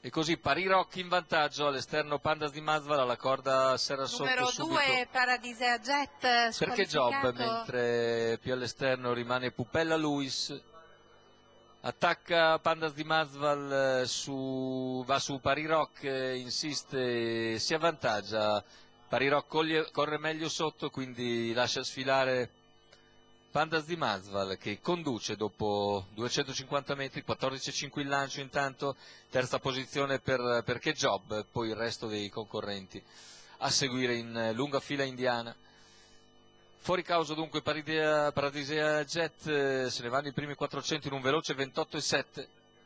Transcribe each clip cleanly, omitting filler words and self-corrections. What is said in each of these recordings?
E così Paris Rock in vantaggio all'esterno Pandas di Masvala, la corda serra sotto Numero subito. 2 Paradisea Jet Perché Job, squalificato. mentre più all'esterno rimane Pupella Luis. Attacca Pandas di Masval, va su Paris Rock, insiste, si avvantaggia. Paris Rock corre meglio sotto, quindi lascia sfilare Pandas di Masval che conduce dopo 250 metri, 14,5 il lancio intanto, terza posizione per Che Job, poi il resto dei concorrenti a seguire in lunga fila indiana. Fuori causa dunque Paradisea Jet, se ne vanno i primi 400 in un veloce 28,7.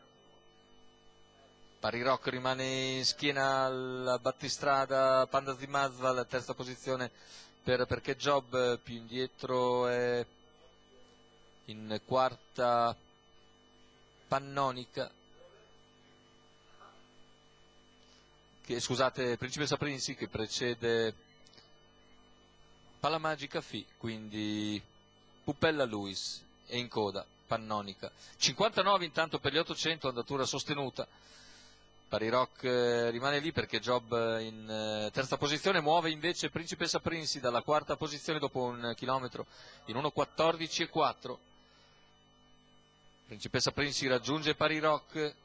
Paris Rock rimane in schiena al battistrada, Pandas di Masval, terza posizione per Che Job, più indietro è in quarta Pannonica, scusate, Principessa Princi che precede Palamagica Fi, quindi Pupella Luis e in coda Pannonica. 59 intanto per gli 800, andatura sostenuta. Paris Rock rimane lì perché Job in terza posizione, muove invece Principessa Princi dalla quarta posizione dopo un chilometro in 1,14,4. Principessa Princi raggiunge Paris Rock,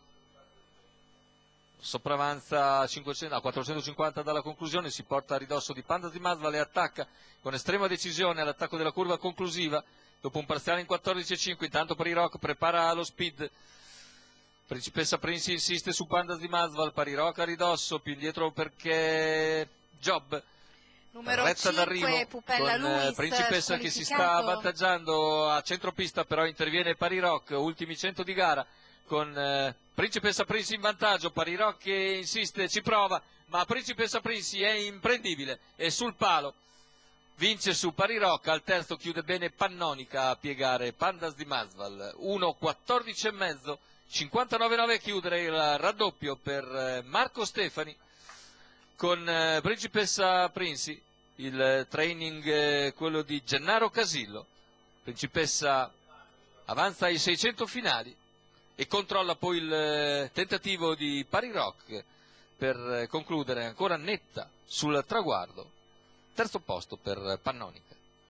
sopravanza a 450 dalla conclusione, si porta a ridosso di Pandas di Masval e attacca con estrema decisione all'attacco della curva conclusiva dopo un parziale in 14,5. Intanto Paris Rock prepara lo speed, Principessa Princi insiste su Pandas di Masval, Paris Rock a ridosso, più indietro perché Job Numero retta 5 d'arrivo Pupella con Luis Principessa che si sta avvantaggiando a centropista, però interviene Paris Rock, ultimi 100 di gara con Principessa Princi in vantaggio. Paris Rock che insiste, ci prova, ma Principessa Princi è imprendibile, è sul palo, vince su Paris Rock. Al terzo chiude bene Pannonica a piegare Pandas di Masval, 1,14,5, 59,9 a chiudere il raddoppio per Marco Stefani con Principessa Princi. Il training quello di Gennaro Casillo. Principessa avanza ai 600 finali e controlla poi il tentativo di Paris Rock per concludere ancora netta sul traguardo. Terzo posto per Pannonica.